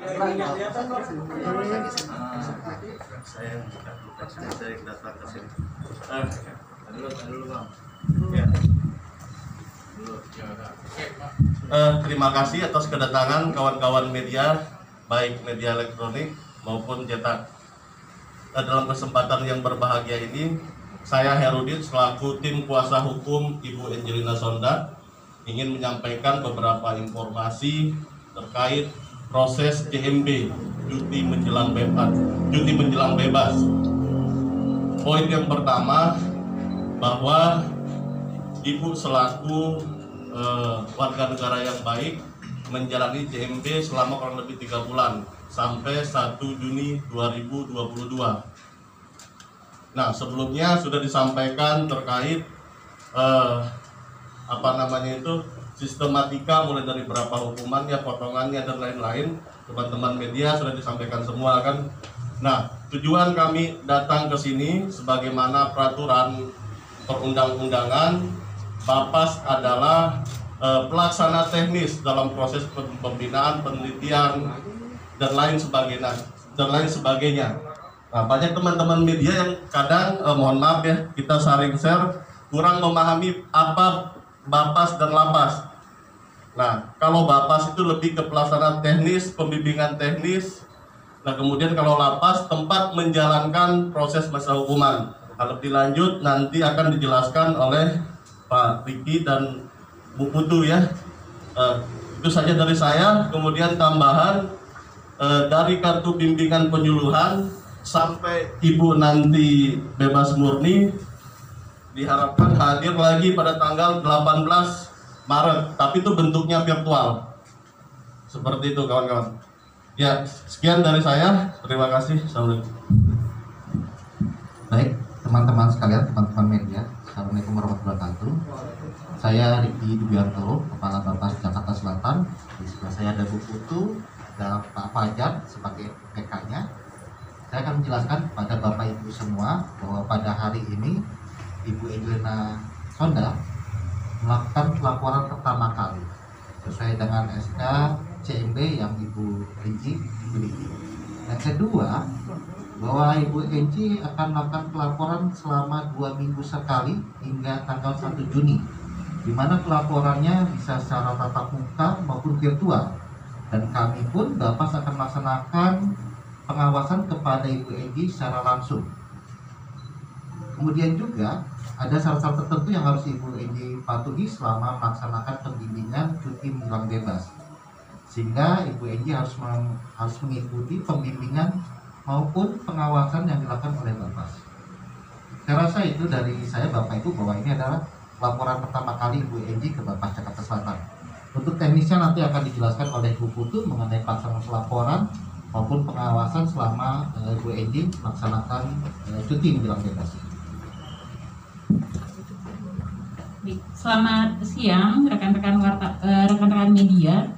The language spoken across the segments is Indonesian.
Saya yang datang ke sini. Dulu bang. Ya. Terima kasih atas kedatangan kawan-kawan media, baik media elektronik maupun cetak. Dalam kesempatan yang berbahagia ini, saya Herudin selaku tim kuasa hukum Ibu Angelina Sonda ingin menyampaikan beberapa informasi terkait proses CMB cuti menjelang bebas. Poin yang pertama, bahwa Ibu selaku warga negara yang baik menjalani CMB selama kurang lebih 3 bulan sampai 1 Juni 2022. Nah, sebelumnya sudah disampaikan terkait sistematika mulai dari berapa hukumannya, potongannya dan lain-lain. Teman-teman media sudah disampaikan semua kan. Nah, tujuan kami datang ke sini sebagaimana peraturan perundang-undangan, Bapas adalah pelaksana teknis dalam proses pembinaan, penelitian dan lain sebagainya. Nah, banyak teman-teman media yang kadang mohon maaf ya, kita saling share kurang memahami apa Bapas dan Lapas. Nah, kalau Bapas itu lebih ke pelaksana teknis, pembimbingan teknis. Nah, kemudian kalau Lapas tempat menjalankan proses masa hukuman. Lebih lanjut nanti akan dijelaskan oleh Pak Riki dan Bu Putu ya. Itu saja dari saya. Kemudian tambahan dari kartu bimbingan penyuluhan sampai Ibu nanti bebas murni diharapkan hadir lagi pada tanggal 18 Maret, tapi itu bentuknya virtual. Seperti itu kawan-kawan. Ya, sekian dari saya. Terima kasih. Assalamualaikum. Baik, teman-teman sekalian, teman-teman media, Assalamualaikum warahmatullahi wabarakatuh. Saya Riki Dubianto, Kepala Bapas Jakarta Selatan. Di sebelah saya ada Bu Putu dan Pak Fajar sebagai PK-nya. Saya akan menjelaskan kepada Bapak Ibu semua bahwa pada hari ini Ibu Angelina Sonda melakukan pelaporan pertama kali sesuai dengan SK CMB yang Ibu Enji miliki. Yang kedua, bahwa Ibu Enji akan melakukan pelaporan selama 2 minggu sekali hingga tanggal 1 Juni, di mana pelaporannya bisa secara tatap muka maupun virtual. Dan kami pun Bapas akan melaksanakan pengawasan kepada Ibu Enji secara langsung. Kemudian juga ada syarat-syarat tertentu yang harus Ibu Enji patuhi selama melaksanakan pembimbingan cuti menjelang bebas, sehingga Ibu Enji harus mengikuti pembimbingan maupun pengawasan yang dilakukan oleh Bapas. Saya rasa itu dari saya Bapak Ibu, bahwa ini adalah laporan pertama kali Ibu Enji ke Bapas Jakarta Selatan. Untuk teknisnya nanti akan dijelaskan oleh Bu Putu mengenai pelaksanaan pelaporan maupun pengawasan selama Ibu Enji melaksanakan cuti menjelang bebas. Selamat siang rekan-rekan media.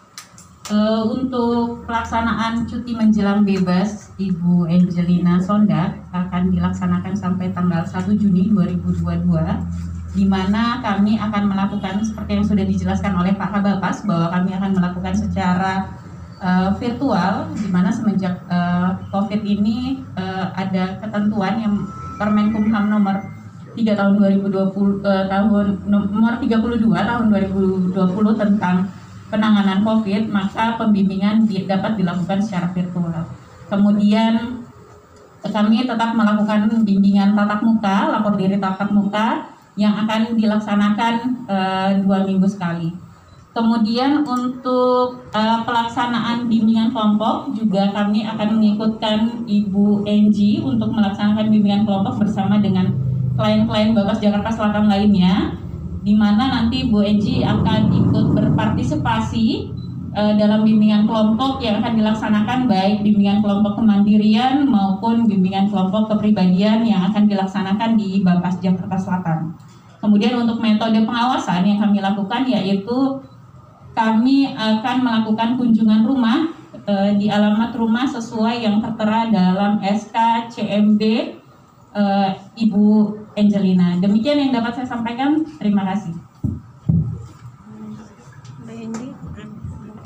Untuk pelaksanaan cuti menjelang bebas Ibu Angelina Sonda akan dilaksanakan sampai tanggal 1 Juni 2022, di mana kami akan melakukan seperti yang sudah dijelaskan oleh Pak Kabapas, bahwa kami akan melakukan secara virtual, di mana semenjak COVID ini ada ketentuan yang Permenkumham nomor 3 tahun 2020 nomor 32 tahun 2020 tentang penanganan COVID, maka pembimbingan dapat dilakukan secara virtual. Kemudian kami tetap melakukan bimbingan tatap muka, lapor diri tatap muka yang akan dilaksanakan 2 minggu sekali. Kemudian untuk pelaksanaan bimbingan kelompok juga kami akan mengikutkan Ibu Enji untuk melaksanakan bimbingan kelompok bersama dengan klien-klien Bapas Jakarta Selatan lainnya, di mana nanti Bu Enji akan ikut berpartisipasi dalam bimbingan kelompok yang akan dilaksanakan, baik bimbingan kelompok kemandirian maupun bimbingan kelompok kepribadian yang akan dilaksanakan di Bapas Jakarta Selatan. Kemudian untuk metode pengawasan yang kami lakukan, yaitu kami akan melakukan kunjungan rumah di alamat rumah sesuai yang tertera dalam SK CMB Ibu Angelina. Demikian yang dapat saya sampaikan. Terima kasih.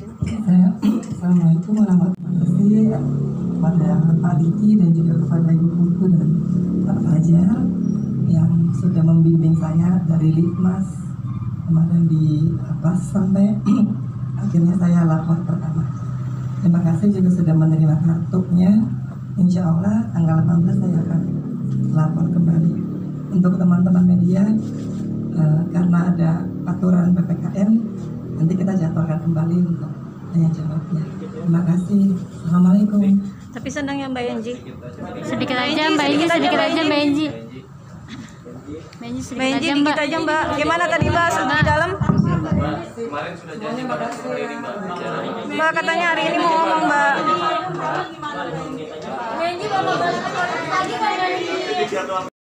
Assalamualaikum warahmatullahi wabarakatuh kepada Pak Diki dan juga kepada Ibu Putu dan Pak Fajar yang sudah membimbing saya dari Litmas kemarin di atas sampai akhirnya saya lapor pertama. Terima kasih juga sudah menerima kartunya. Insya Allah tanggal 18 saya akan lapor kembali. Untuk teman-teman media, karena ada aturan PPKM, nanti kita jadwalkan kembali untuk tanya jawabnya. Terima kasih. Assalamualaikum. Tapi senang ya Mbak Enji. Sedikit aja Mbak Enji, sedikit aja Mbak Enji. Mbak Enji dikit aja Mbak. Gimana tadi Mbak di dalam? Kemarin sudah janji Mbak hari ini Mbak. Mbak katanya hari ini mau ngomong Mbak. Mbak Enji mau ngomong lagi Mbak Enji.